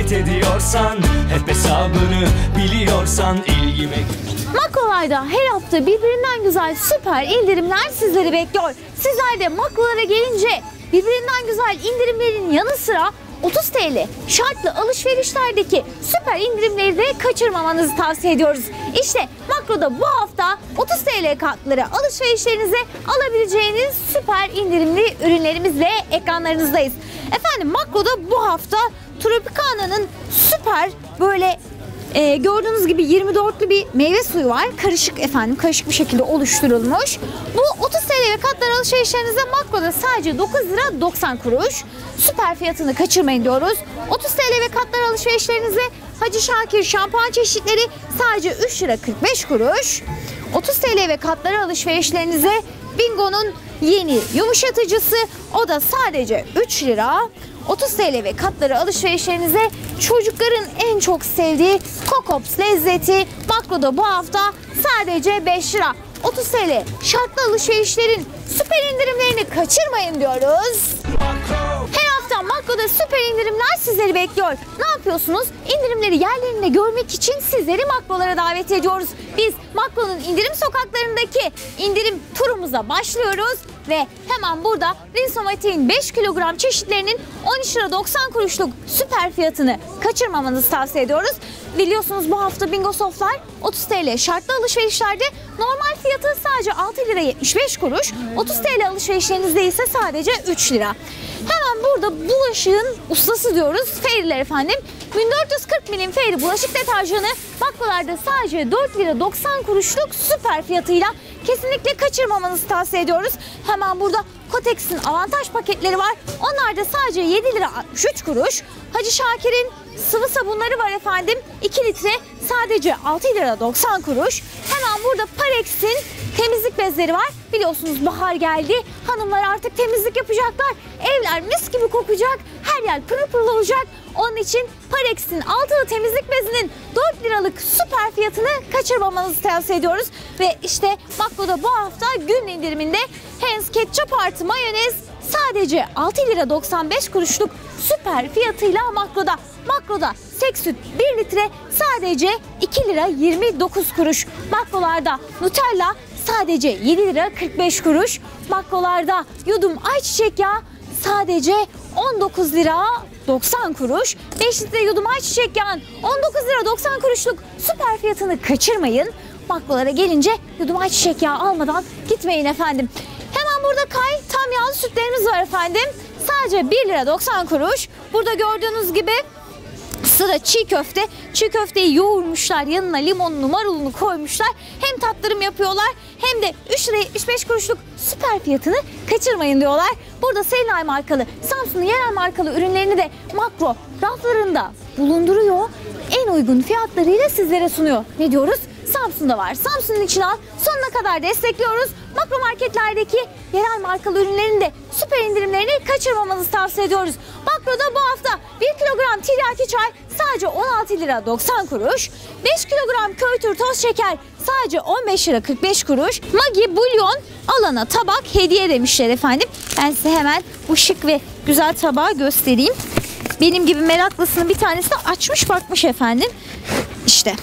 davet ediyorsan, hep hesabını biliyorsan ilgimi. Makrolarda her hafta birbirinden güzel süper indirimler sizleri bekliyor. Sizler de makrolara gelince birbirinden güzel indirimlerin yanı sıra 30 TL şartlı alışverişlerdeki süper indirimleri de kaçırmamanızı tavsiye ediyoruz. İşte Makro'da bu hafta 30 TL kartları alışverişlerinize alabileceğiniz süper indirimli ürünlerimizle ekranlarınızdayız. Efendim Makro'da bu hafta Tropicana'nın süper böyle gördüğünüz gibi 24'lü bir meyve suyu var. Karışık efendim, karışık bir şekilde oluşturulmuş. Bu 30 TL ve katlar alışverişlerinize Makro'da sadece 9 lira 90 kuruş. Süper fiyatını kaçırmayın diyoruz. 30 TL ve katlar alışverişlerinize Hacı Şakir şampuan çeşitleri sadece 3 lira 45 kuruş. 30 TL ve katlar alışverişlerinize Bingo'nun yeni yumuşatıcısı, o da sadece 3 lira. 30 TL ve katları alışverişlerinize çocukların en çok sevdiği Kokops lezzeti Makro'da bu hafta sadece 5 lira. 30 TL şartlı alışverişlerin süper indirimlerini kaçırmayın diyoruz. Her hafta Makro'da süper indirimler sizleri bekliyor. Ne yapıyorsunuz? İndirimleri yerlerinde görmek için sizleri Makro'lara davet ediyoruz. Biz Makro'nun indirim sokaklarındaki indirim turumuza başlıyoruz ve hemen burada Rinsomatik'in 5 kilogram çeşitlerinin 13 lira 90 kuruşluk süper fiyatını kaçırmamanızı tavsiye ediyoruz. Biliyorsunuz bu hafta Bingo Soft'lar 30 TL şartlı alışverişlerde normal fiyatı sadece 6 lira 75 kuruş. 30 TL alışverişlerinizde ise sadece 3 lira. Hemen burada bulaşığın ustası diyoruz. Fairy'ler efendim. 1440 milim Fairy bulaşık deterjanı Makro'larda sadece 4 lira 90 kuruşluk süper fiyatıyla kesinlikle kaçırmamanızı tavsiye ediyoruz. Hemen burada Kotex'in avantaj paketleri var. Onlar da sadece 7 lira 63 kuruş. Hacı Şakir'in sıvı sabunları var efendim. 2 litre sadece 6 lira 90 kuruş. Hemen burada Parex'in temizlik bezleri var. Biliyorsunuz bahar geldi. Hanımlar artık temizlik yapacaklar. Evler mis gibi kokacak. Her yer pırıl pırıl olacak. Onun için Parex'in altılı temizlik bezinin 4 liralık süper fiyatını kaçırmamanızı tavsiye ediyoruz. Ve işte Makro'da bu hafta gün indiriminde Heinz Ketchup artı mayonez sadece 6 lira 95 kuruşluk süper fiyatıyla Makro'da. Makro'da sek süt 1 litre sadece 2 lira 29 kuruş. Makrolarda Nutella sadece 7 lira 45 kuruş. Makrolarda yudum ayçiçek yağı sadece 19 lira 90 kuruş. 5 litre yudum ayçiçek yağın 19 lira 90 kuruşluk süper fiyatını kaçırmayın. Makrolara gelince yudum ayçiçek yağı almadan gitmeyin efendim. Hemen burada Kay tam yağlı sütlerimiz var efendim. Sadece 1 lira 90 kuruş. Burada gördüğünüz gibi sıra çiğ köfte. Çiğ köfteyi yoğurmuşlar, yanına limonunu, marulunu koymuşlar. Hem tattırım yapıyorlar hem de 3 lira 75 kuruşluk süper fiyatını kaçırmayın diyorlar. Burada Selinay markalı, Samsun'un yerel markalı ürünlerini de Makro raflarında bulunduruyor. En uygun fiyatlarıyla sizlere sunuyor. Ne diyoruz? Samsun'da var. Samsun'un içine al. Sonuna kadar destekliyoruz. Makro marketlerdeki yerel markalı ürünlerin de süper indirimlerini kaçırmamanızı tavsiye ediyoruz. Makro'da bu hafta 1 kilogram tiryaki çay sadece 16 lira 90 kuruş. 5 kilogram köytür toz şeker sadece 15 lira 45 kuruş. Maggi bulyon alana tabak hediye demişler efendim. Ben size hemen bu şık ve güzel tabağı göstereyim. Benim gibi meraklısının bir tanesi de açmış bakmış efendim. İşte.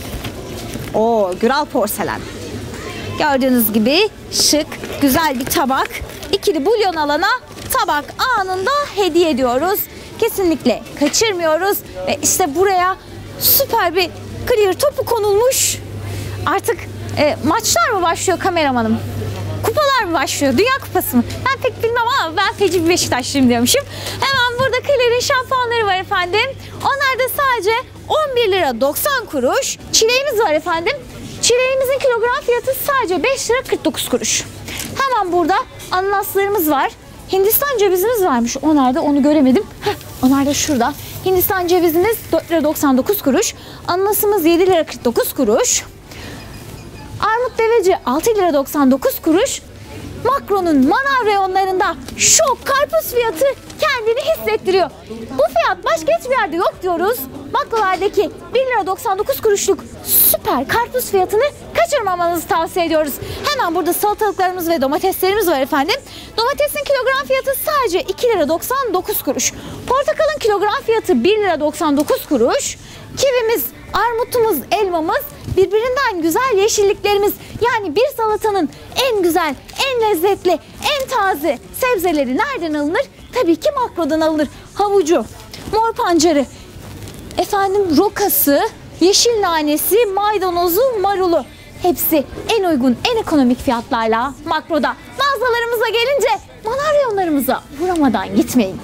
O Güral porselen. Gördüğünüz gibi şık, güzel bir tabak. İkili bulyon alana tabak anında hediye ediyoruz. Kesinlikle kaçırmıyoruz. Ve işte buraya süper bir clear topu konulmuş. Artık maçlar mı başlıyor kameramanım? Kupalar mı başlıyor? Dünya kupası mı? Ben pek bilmem ama ben feci bir Beşiktaşlıyım diyormuşum. Hemen burada Clear'in şampuanları var efendim. Onlar da sadece 11 lira 90 kuruş. Çileğimiz var efendim. Çileğimizin kilogram fiyatı sadece 5 lira 49 kuruş. Hemen burada ananaslarımız var. Hindistan cevizimiz varmış. Onlarda onu göremedim. Onlar da şurada. Hindistan cevizimiz 4 lira 99 kuruş. Ananasımız 7 lira 49 kuruş. Armut deveci 6 lira 99 kuruş. Makro'nun manav reyonlarında şok karpuz fiyatı kendini hissettiriyor. Bu fiyat başka hiçbir yerde yok diyoruz. Makrolardaki 1 lira 99 kuruşluk süper karpuz fiyatını kaçırmamanızı tavsiye ediyoruz. Hemen burada salatalıklarımız ve domateslerimiz var efendim. Domatesin kilogram fiyatı sadece 2 lira 99 kuruş. Portakalın kilogram fiyatı 1 lira 99 kuruş. Kivimiz, armutumuz, elmamız, birbirinden güzel yeşilliklerimiz, yani bir salatanın en güzel, en lezzetli, en taze sebzeleri nereden alınır? Tabii ki Makro'dan alınır. Havucu, mor pancarı, rokası, yeşil nanesi, maydanozu, marulu. Hepsi en uygun, en ekonomik fiyatlarla Makro'da. Mağazalarımıza gelince manav reyonlarımıza uğramadan gitmeyin.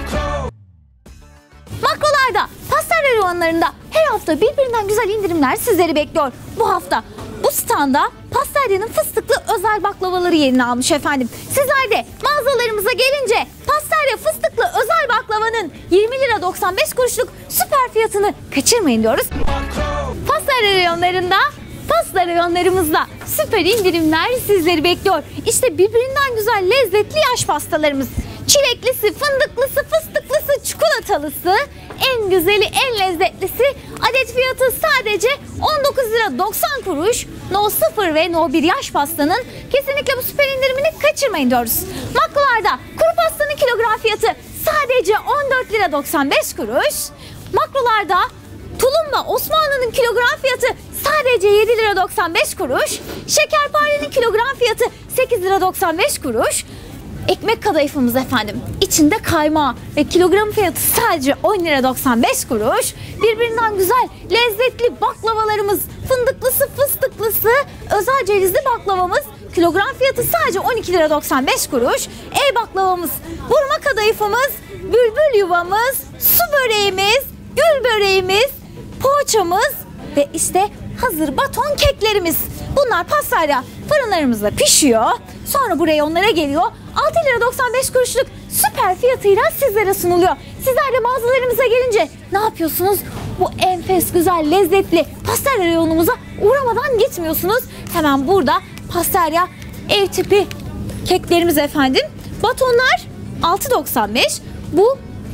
Makrolarda, pastel reyonlarında her hafta birbirinden güzel indirimler sizleri bekliyor. Bu hafta bu standa Pastarya'nın fıstıklı özel baklavaları yerini almış efendim. Sizler de mağazalarımıza gelince Pastarya fıstıklı özel baklavanın 20 lira 95 kuruşluk süper fiyatını kaçırmayın diyoruz. Pastarya reyonlarında, pasta reyonlarımızda süper indirimler sizleri bekliyor. İşte birbirinden güzel lezzetli yaş pastalarımız. Çileklisi, fındıklısı, fıstıklısı, çikolatalısı, en güzeli, en lezzetlisi. Adet fiyatı sadece 19 lira 90 kuruş. No 0 ve No 1 yaş pastanın kesinlikle bu süper indirimini kaçırmayın diyoruz. Makrolarda kuru pastanın kilogram fiyatı sadece 14 lira 95 kuruş. Makrolarda tulumba Osmanlı'nın kilogram fiyatı sadece 7 lira 95 kuruş. Şekerparenin kilogram fiyatı 8 lira 95 kuruş. Ekmek kadayıfımız efendim, içinde kaymağı ve kilogram fiyatı sadece 10 lira 95 kuruş. Birbirinden güzel, lezzetli baklavalarımız, fındıklısı, fıstıklısı, özel cevizli baklavamız, kilogram fiyatı sadece 12 lira 95 kuruş. El baklavamız, vurma kadayıfımız, bülbül yuvamız, su böreğimiz, gül böreğimiz, poğaçamız ve işte hazır baton keklerimiz. Bunlar Pastarya fırınlarımızda pişiyor. Sonra buraya onlara geliyor. 6 lira 95 kuruşluk süper fiyatıyla sizlere sunuluyor. Sizler de mağazalarımıza gelince ne yapıyorsunuz? Bu enfes, güzel, lezzetli Pastarya reyonumuza uğramadan gitmiyorsunuz. Hemen burada Pastarya ev tipi keklerimiz efendim. Batonlar 6.95. Bu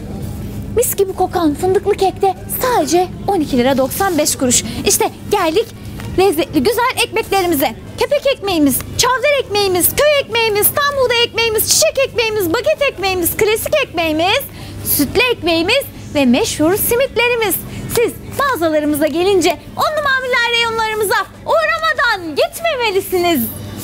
mis gibi kokan fındıklı kekte sadece 12 lira 95 kuruş. İşte geldik lezzetli güzel ekmeklerimize. Kepek ekmeğimiz, çavdar ekmeğimiz, köy ekmeğimiz, tam buğday ekmeğimiz, çiçek ekmeğimiz, baget ekmeğimiz, klasik ekmeğimiz, sütlü ekmeğimiz ve meşhur simitlerimiz. Siz mağazalarımıza gelince onlu mamuller reyonlarımıza uğramadan gitmemelisiniz.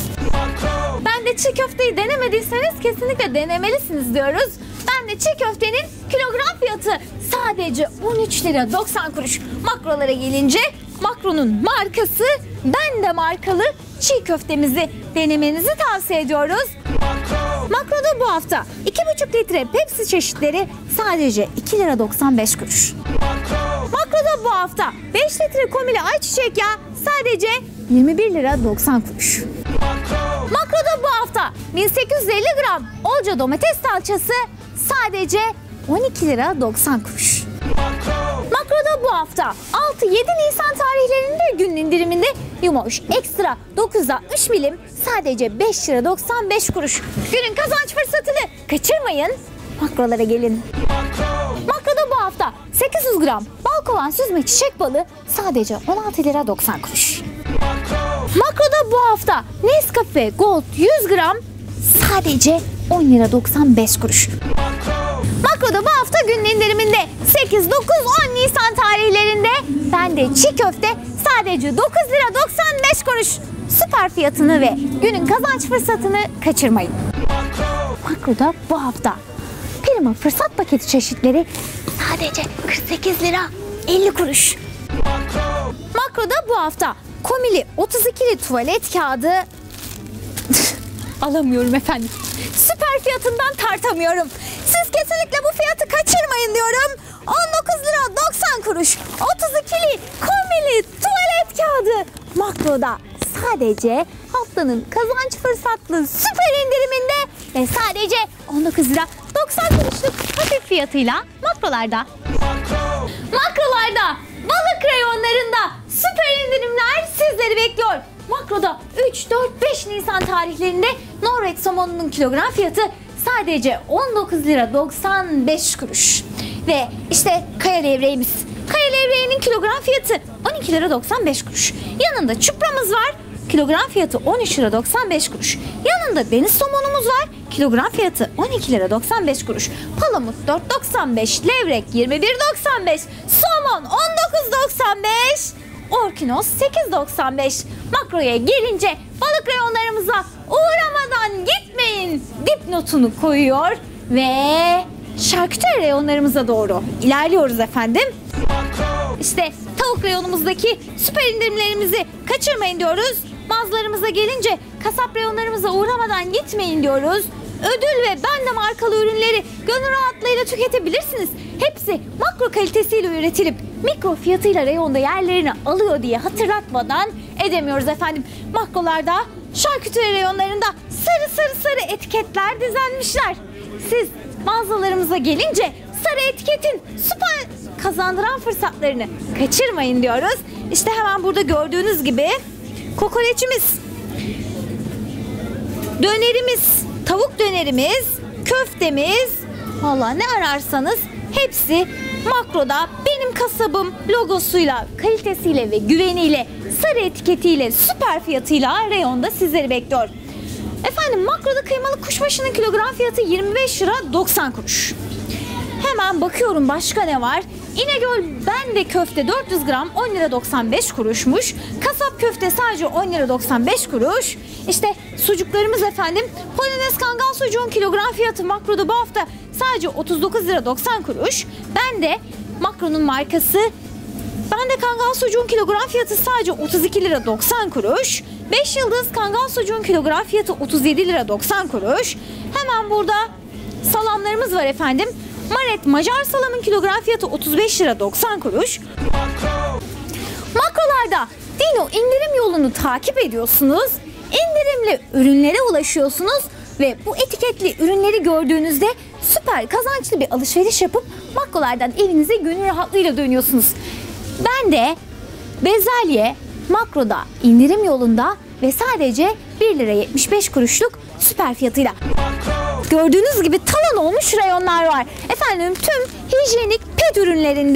Ben de çiğ köfteyi denemediyseniz kesinlikle denemelisiniz diyoruz. Ben de çiğ köftenin kilogram fiyatı sadece 13 lira 90 kuruş. Makrolara gelince Makro'nun markası, ben de markalı çiğ köftemizi denemenizi tavsiye ediyoruz. Makro'da bu hafta 2,5 litre Pepsi çeşitleri sadece 2 lira 95 kuruş. Makro'da bu hafta 5 litre komili ayçiçek yağı sadece 21 lira 90 kuruş. Makro'da bu hafta 1850 gram Olca domates salçası sadece 12 lira 90 kuruş. Makro'da bu hafta 6-7 Nisan tarihlerinde gün indiriminde Yumoş Ekstra 960 milim sadece 5 lira 95 kuruş. Günün kazanç fırsatını kaçırmayın. Makrolara gelin. Makro'da bu hafta 800 gram balkovan süzme çiçek balı sadece 16 lira 90 kuruş. Makro'da bu hafta Nescafe Gold 100 gram sadece 10 lira 95 kuruş. Makro'da bu hafta günün indiriminde 8, 9, 10 Nisan tarihlerinde ben de çiğ köfte sadece 9 lira 95 kuruş. Süper fiyatını ve günün kazanç fırsatını kaçırmayın. Makro'da bu hafta Prima fırsat paketi çeşitleri sadece 48 lira 50 kuruş. Makro'da bu hafta komili 32'li tuvalet kağıdı alamıyorum efendim. Süper fiyatından tartamıyorum. Siz kesinlikle bu fiyatı kaçırmayın diyorum. 19 lira 90 kuruş. 32'li komili tuvalet kağıdı Makro'da sadece haftanın kazanç fırsatlı süper indiriminde ve sadece 19 lira 90 kuruşluk hafif fiyatıyla Makro'larda. Makro'larda, balık reyonlarında süper indirimler sizleri bekliyor. Makro'da 3, 4, 5 Nisan tarihlerinde Norveç somonunun kilogram fiyatı sadece 19 lira 95 kuruş. Ve işte kaya levreğimiz. Kaya levreğinin kilogram fiyatı 12 lira 95 kuruş. Yanında çupramız var. kilogram fiyatı 13 lira 95 kuruş. Yanında deniz somonumuz var. Kilogram fiyatı 12 lira 95 kuruş. Palamut 4.95, levrek 21.95, somon 19.95, orkinos 8.95. Makroya gelince balık reyonlarımıza uğramadan gitmeyin dipnotunu koyuyor ve şarküteri reyonlarımıza doğru ilerliyoruz efendim. İşte tavuk reyonumuzdaki süper indirimlerimizi kaçırmayın diyoruz. Mazlarımıza gelince kasap reyonlarımıza uğramadan gitmeyin diyoruz. Ödül ve Bende markalı ürünleri gönül rahatlığıyla tüketebilirsiniz. Hepsi makro kalitesiyle üretilip mikro fiyatıyla reyonda yerlerini alıyor diye hatırlatmadan edemiyoruz efendim. Makrolarda, şarküteri reyonlarında sarı etiketler düzenmişler. Siz mağazalarımıza gelince sarı etiketin süper kazandıran fırsatlarını kaçırmayın diyoruz. İşte hemen burada gördüğünüz gibi kokoreçimiz, dönerimiz, tavuk dönerimiz, köftemiz, vallahi ne ararsanız hepsi makroda benim kasabım logosuyla, kalitesiyle ve güveniyle, sarı etiketiyle, süper fiyatıyla reyonda sizleri bekliyor. Efendim makroda kıymalı kuşbaşının kilogram fiyatı 25 lira 90 kuruş. Hemen bakıyorum başka ne var? İnegöl Bende köfte 400 gram 10 lira 95 kuruşmuş. Kasap köfte sadece 10 lira 95 kuruş. İşte sucuklarımız efendim. Polonez Kangal sucuğun kilogram fiyatı makroda bu hafta sadece 39 lira 90 kuruş. Bende makronun markası. Bende Kangal sucuğun kilogram fiyatı sadece 32 lira 90 kuruş. 5 yıldız Kangal sucuğun kilogram fiyatı 37 lira 90 kuruş. Hemen burada salamlarımız var efendim. Maret Macar salamın kilogram fiyatı 35 lira 90 kuruş. Makrolarda Dino indirim yolunu takip ediyorsunuz. İndirimli ürünlere ulaşıyorsunuz ve bu etiketli ürünleri gördüğünüzde süper kazançlı bir alışveriş yapıp makrolardan evinize gönül rahatlığıyla dönüyorsunuz. Ben de bezelye makroda indirim yolunda ve sadece 1 lira 75 kuruşluk süper fiyatıyla. Gördüğünüz gibi talan olmuş reyonlar var. Efendim tüm hijyenik pet ürünlerinde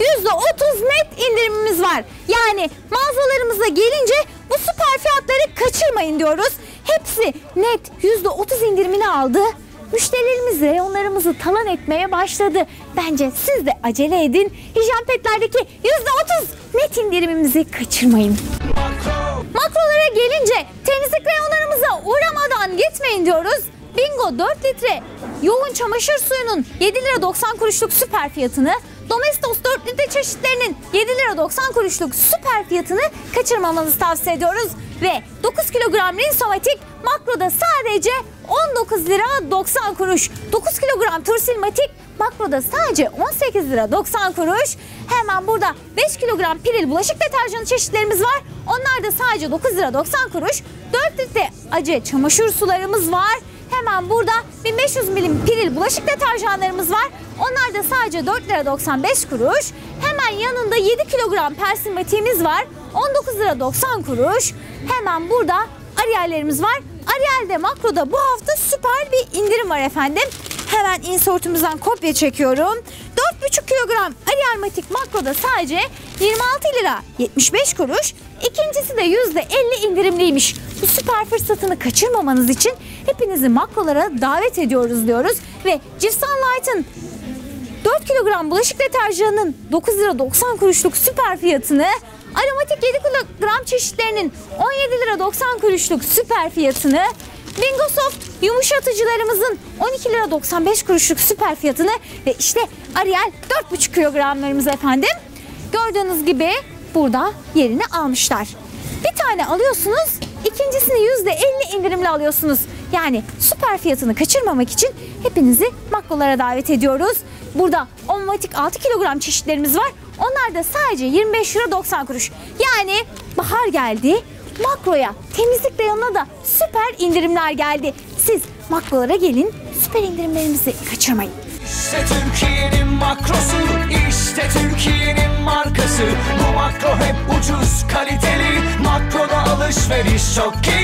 %30 net indirimimiz var. Yani mağazalarımıza gelince bu süper fiyatları kaçırmayın diyoruz. Hepsi net %30 indirimini aldı. Müşterilerimiz reyonlarımızı talan etmeye başladı. Bence siz de acele edin. Hijyen petlerdeki %30 net indirimimizi kaçırmayın. Makrolara gelince temizlik reyonlarımıza uğramadan gitmeyin diyoruz. Bingo 4 litre yoğun çamaşır suyunun 7 lira 90 kuruşluk süper fiyatını, Domestos 4 litre çeşitlerinin 7 lira 90 kuruşluk süper fiyatını kaçırmamanızı tavsiye ediyoruz. Ve 9 kilogram Rinsomatik makroda sadece 19 lira 90 kuruş. 9 kilogram Tursilmatik makroda sadece 18 lira 90 kuruş. Hemen burada 5 kilogram Piril bulaşık deterjanı çeşitlerimiz var. Onlar da sadece 9 lira 90 kuruş. 4 litre Ace çamaşır sularımız var. Hemen burada 1500 milim Piril bulaşık deterjanlarımız var. Onlar da sadece 4 lira 95 kuruş. Hemen yanında 7 kilogram Persilmatiğimiz var. 19 lira 90 kuruş. Hemen burada Ariel'lerimiz var. Ariel'de makroda bu hafta süper bir indirim var efendim. Hemen insertümüzden kopya çekiyorum. 4,5 kilogram Ariel Matik makroda sadece 26 lira 75 kuruş. İkincisi de %50 indirimliymiş. Bu süper fırsatını kaçırmamanız için hepinizi makrolara davet ediyoruz diyoruz. Ve Cif Sunlight'ın 4 kilogram bulaşık deterjanının 9 lira 90 kuruşluk süper fiyatını, aromatik 7 kilogram çeşitlerinin 17 lira 90 kuruşluk süper fiyatını, Bingo Soft yumuşatıcılarımızın 12 lira 95 kuruşluk süper fiyatını ve işte Ariel 4,5 kilogramlarımız efendim. Gördüğünüz gibi burada yerini almışlar. Bir tane alıyorsunuz, ikincisini %50 indirimli alıyorsunuz. Yani süper fiyatını kaçırmamak için hepinizi makrolara davet ediyoruz. Burada Ommatik 6 kilogram çeşitlerimiz var. Onlar da sadece 25 lira 90 kuruş. Yani bahar geldi. Makroya, temizlik reyonuna da süper indirimler geldi. Siz makrolara gelin, süper indirimlerimizi kaçırmayın. İşte Türkiye'nin makrosu, işte Türkiye'nin markası. Bu makro hep ucuz, kaliteli. Makroda alışveriş çok iyi.